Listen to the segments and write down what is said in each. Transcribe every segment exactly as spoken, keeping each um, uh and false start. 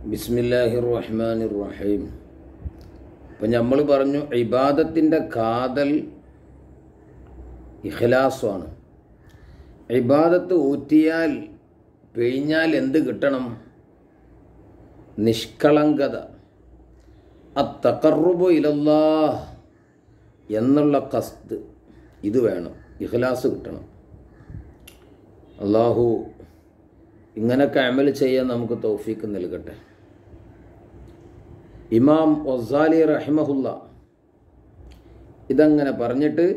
ബിസ്മില്ലാഹിർ റഹ്മാനിർ റഹീം. ഇപ്പം നമ്മൾ പറഞ്ഞു ഇബാദത്തിൻ്റെ കാതൽ ഇഖ്ലാസാണ്. ഇബാദത്ത് ഊറ്റിയാൽ പിഴിഞ്ഞാൽ എന്ത് കിട്ടണം? നിഷ്കളങ്കത, അത്തഖറുബു ഇലല്ലാഹ് എന്നുള്ള ഖസ്ദ്, ഇത് വേണം. ഇഖ്ലാസ് കിട്ടണം. അള്ളാഹു ഇങ്ങനൊക്കെ അമൽ ചെയ്യാൻ നമുക്ക് തൗഫീക്ക് നൽകട്ടെ. ഇമാം ഗസാലി റഹിമഹുല്ല ഇതങ്ങനെ പറഞ്ഞിട്ട്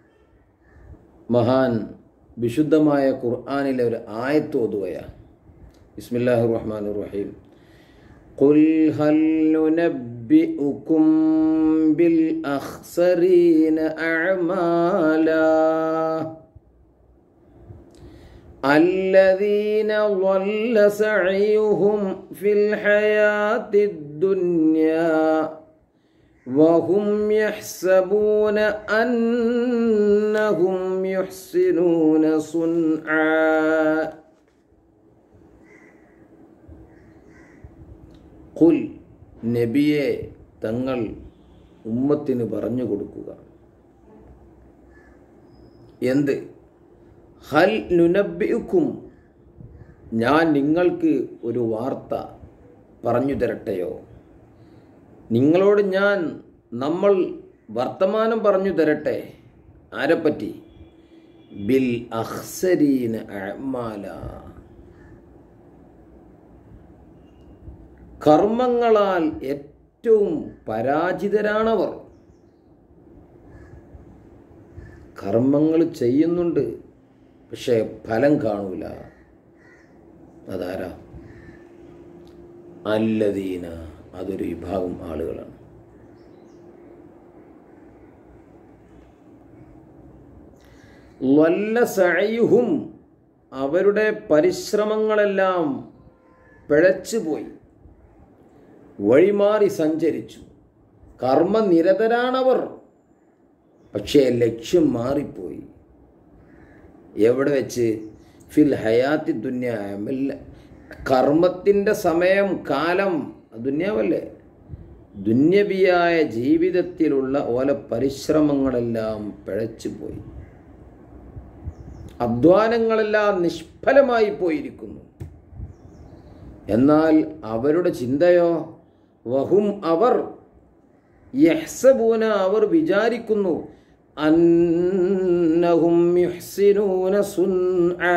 മഹാൻ വിശുദ്ധമായ ഖുർആനിലെ ഒരു ആയത്ത് ഓതുകയാണ്. ബിസ്മില്ലാഹിർ റഹ്മാനിർ റഹീം. ഖുൽ ഹൽ നുനബ്ബിഉകും ബിൽ അഖ്സരീന അഅമാലാ الذين ضل سعيهم في الحياة الدنيا وهم يحسبون أنهم يحسنون صنعا قل നബിയെ തങ്ങൾ ഉമ്മത്തിന് പറഞ്ഞു കൊടുക്കുക. എന്ത്? ഹൽ നുനബ്ബിഉക്കും, ഞാൻ നിങ്ങൾക്ക് ഒരു വാർത്ത പറഞ്ഞു തരട്ടെയോ? നിങ്ങളോട് ഞാൻ നമ്മൾ വർത്തമാനം പറഞ്ഞു തരട്ടെ. ആരെപ്പറ്റി? ബിൽ അഖ്സരീന അഅമാല, കർമ്മങ്ങളാൽ ഏറ്റവും പരാജിതരാണവർ. കർമ്മങ്ങൾ ചെയ്യുന്നുണ്ട്, പക്ഷേ ഫലം കാണൂല. അതാരാ? അല്ലദീന, അതൊരു വിഭാഗം ആളുകളാണ്. വല്ല സഅയുഹും, അവരുടെ പരിശ്രമങ്ങളെല്ലാം പിഴച്ചുപോയി, വഴിമാറി സഞ്ചരിച്ചു. കർമ്മനിരതരാണവർ, പക്ഷേ ലക്ഷ്യം മാറിപ്പോയി. എവിടെ വെച്ച്? ഫിൽ ഹയാത്തി ദുന്യ, കർമ്മത്തിൻ്റെ സമയം, കാലം ദുന്യാവല്ലേ. ദുന്യവിയായ ജീവിതത്തിലുള്ള ഓല പരിശ്രമങ്ങളെല്ലാം പിഴച്ചുപോയി, അധ്വാനങ്ങളെല്ലാം നിഷ്ഫലമായി പോയിരിക്കുന്നു. എന്നാൽ അവരുടെ ചിന്തയോ? വഹും, അവർ യഹ്സബൂന, അവർ വിചാരിക്കുന്നു, അന്നഹും യുഹ്സിനൂന സുൻആ,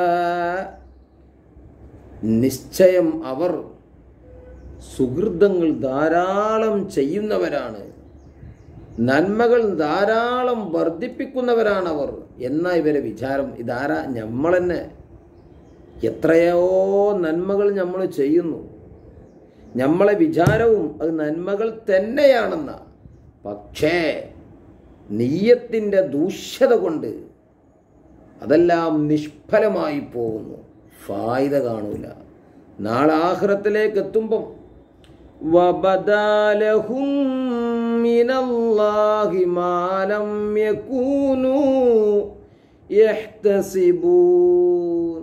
നിശ്ചയം അവർ സുഹൃതങ്ങൾ ധാരാളം ചെയ്യുന്നവരാണ്, നന്മകൾ ധാരാളം വർദ്ധിപ്പിക്കുന്നവരാണവർ എന്നാ ഇവരെ വിചാരം. ഇതാരാ? നമ്മൾ തന്നെ. എത്രയോ നന്മകൾ നമ്മൾ ചെയ്യുന്നു, നമ്മളെ വിചാരവും അത് നന്മകൾ തന്നെയാണെന്ന. പക്ഷേ നിയ്യത്തിൻ്റെ ദൂഷ്യത കൊണ്ട് അതെല്ലാം നിഷ്ഫലമായി പോകുന്നു, ഫായിദ കാണൂല. നാളെ ആഖിറത്തിലേക്ക് എത്തുമ്പം വബദാലഹും മിനല്ലാഹി മാ ലം യകൂനൂ യഹ്തസിബൂൻ,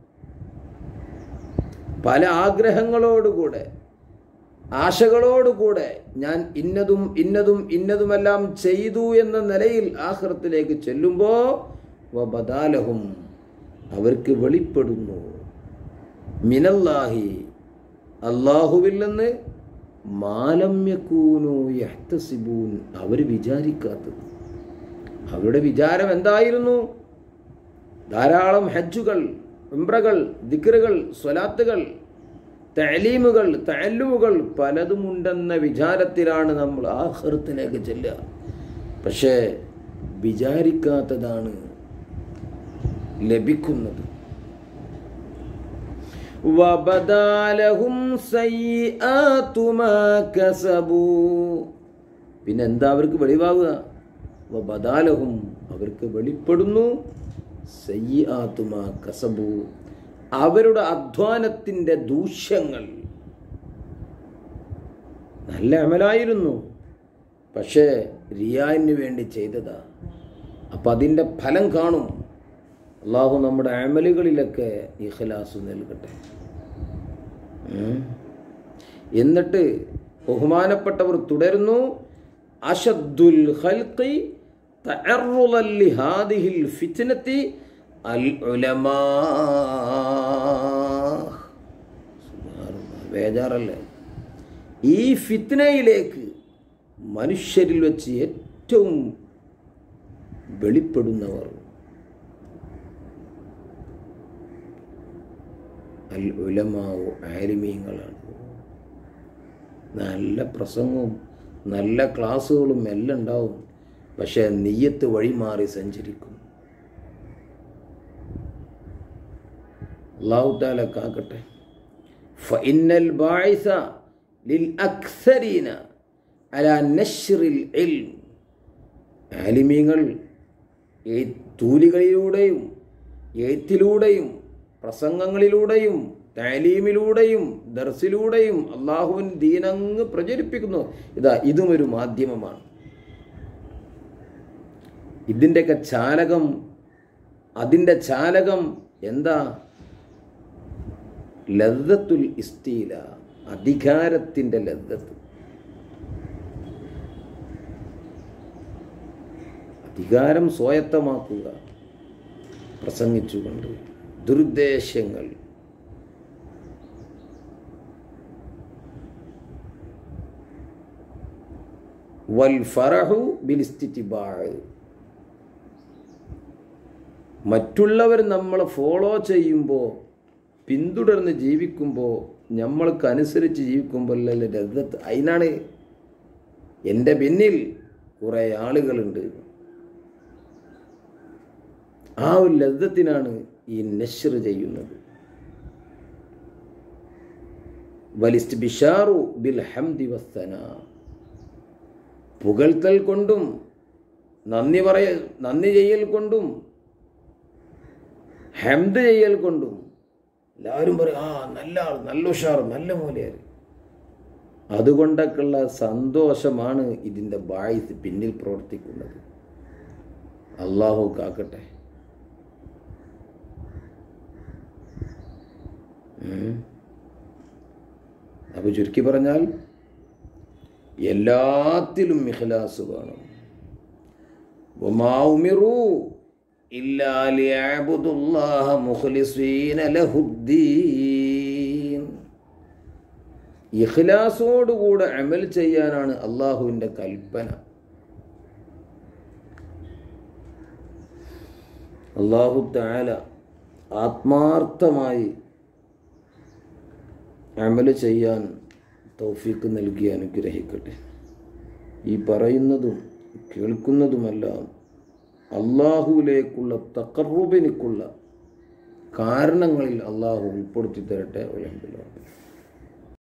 പല ആഗ്രഹങ്ങളോടുകൂടെ, ആശകളോടുകൂടെ ഞാൻ ഇന്നതും ഇന്നതും ഇന്നതുമെല്ലാം ചെയ്തു എന്ന നിലയിൽ ആഖിറത്തിലേക്ക് ചെല്ലുമ്പോൾ വബദാലഹും, അവർക്ക് വെളിപ്പെടുന്നു, മിനല്ലാഹി, അല്ലാഹുവിൽ നിന്ന്, മാലം യകൂനൂ യഹ്തസിബൂൻ, അവർ വിചാരിക്കാത്തത്. അവരുടെ വിചാരം എന്തായിരുന്നു? ധാരാളം ഹജ്ജുകൾ, ഉംറകൾ, ദിക്റുകൾ, സ്വലാത്തുകൾ, തഅലീമുകൾ, തഅല്ലുമുകൾ പലതുമുണ്ടെന്ന വിചാരത്തിലാണ് നമ്മൾ ആഖിറത്തിലേക്ക് ചെല്ലുക. പക്ഷേ വിചാരിക്കാത്തതാണ് ലഭിക്കുന്നത്. വബദാലഹും സയ്യിആതു മാ കസബൂ, പിന്നെ എന്താ അവർക്ക് വെളിവാകുക? വബദാലഹും, അവർക്ക് വെളിപ്പെടുന്നു, സയ്യിആതു മാ കസബൂ, അവരുടെ അധ്വാനത്തിൻ്റെ ദൂഷ്യങ്ങൾ. നല്ല അമലായിരുന്നു, പക്ഷേ റിയായിന് വേണ്ടി ചെയ്തതാ. അപ്പം അതിൻ്റെ ഫലം കാണും. അള്ളാഹു നമ്മുടെ അമലുകളിലൊക്കെ ഇഖ്ലാസ് നൽകട്ടെ. എന്നിട്ട് ബഹുമാനപ്പെട്ടവർ തുടരുന്നു, അശദ്ദുൽ ഖൽഖി തഅർറുദൻ ലിഹാദിഹിൽ ഫിത്നതി അൽ ഉലമാ. ബേജാറല്ലേ? ഈ ഫിത്നയിലേക്ക് മനുഷ്യരിൽ വെച്ച് ഏറ്റവും വെളിപ്പെടുന്നവർ അൽ ഉലമാഉ, ആലിമീങ്ങളാണ്. നല്ല പ്രസംഗവും നല്ല ക്ലാസ്സുകളും എല്ലാം ഉണ്ടാവും, പക്ഷേ നിയ്യത്ത് വഴിമാറി സഞ്ചരിക്കും. അല്ലാഹു തആല കാക്കട്ടെ. ഫഇന്നൽ ബാഇസ ലിൽ അക്സരീന അലാ നശ്റിൽ ഇൽം. ആലിമീങ്ങൾ തൂലികളിലൂടെയും എഴുത്തിലൂടെയും പ്രസംഗങ്ങളിലൂടെയും താലീമിലൂടെയും ദർസിലൂടെയും അള്ളാഹുവിൻ ദീനങ്ങ് പ്രചരിപ്പിക്കുന്നു. ഇതാ ഇതും ഒരു മാധ്യമമാണ്. ഇതിൻ്റെയൊക്കെ ചാലകം, അതിൻ്റെ ചാലകം എന്താ? ലദ്ദത്തുൽ ഇസ്തീല, അധികാരത്തിൻ്റെ ലദ്ദത്ത്. അധികാരം സ്വായത്തമാക്കുക പ്രസംഗിച്ചുകൊണ്ട്, ദുരുദ്ദേശങ്ങൾ. വൽ ഫറഹു ബിൽ ഇസ്തിത്ബാഅ്. മറ്റുള്ളവർ നമ്മളെ ഫോളോ ചെയ്യുമ്പോൾ, പിന്തുടർന്ന് ജീവിക്കുമ്പോൾ, നമ്മൾക്കനുസരിച്ച് ജീവിക്കുമ്പോൾ ലദ്ദത്ത്. അതിനാണ് എൻ്റെ പിന്നിൽ കുറേ ആളുകളുണ്ട്. ആ ഒരു ലദ്ദത്തിനാണ് ഈ നശ്ർ ചെയ്യുന്നത്. വലിസ്തിബിശാറു ബിൽ ഹംദി വസ്സനാ. പുകഴ്ത്തൽ കൊണ്ടും നന്ദി പറയ നന്ദി ചെയ്യൽ കൊണ്ടും ഹംദ് ചെയ്യൽ കൊണ്ടും എല്ലാവരും പറയും, ആ നല്ല ആൾ, നല്ല ഉഷാർ, നല്ല മൂലയർ. അതുകൊണ്ടൊക്കെയുള്ള സന്തോഷമാണ് ഇതിൻ്റെ ബായിസ് പിന്നിൽ പ്രവർത്തിക്കുന്നത്. അള്ളാഹു കാക്കട്ടെ. അപ്പോൾ ചുരുക്കി പറഞ്ഞാൽ എല്ലാത്തിലും ഇഖ്ലാസ് വേണം. വമാ ഉമിറൂ ഇല്ലാ ലിയഅ്ബുദുല്ലാഹ മുഖ്ലിസീന ലഹുദ്ദീൻ. ഇഖ്ലാസോടുകൂടെ അമൽ ചെയ്യാനാണ് അള്ളാഹുവിൻ്റെ കൽപ്പന. അല്ലാഹു തആല ആത്മാർത്ഥമായി അമൽ ചെയ്യാൻ തൗഫീഖ് നൽകി അനുഗ്രഹിക്കട്ടെ. ഈ പറയുന്നതും കേൾക്കുന്നതുമെല്ലാം അള്ളാഹുവിലേക്കുള്ള തഖർറുബിനുള്ള കാരണങ്ങളിൽ അള്ളാഹു ഉൾപ്പെടുത്തി തരട്ടെ. അൽഹംദുലില്ലാഹ്.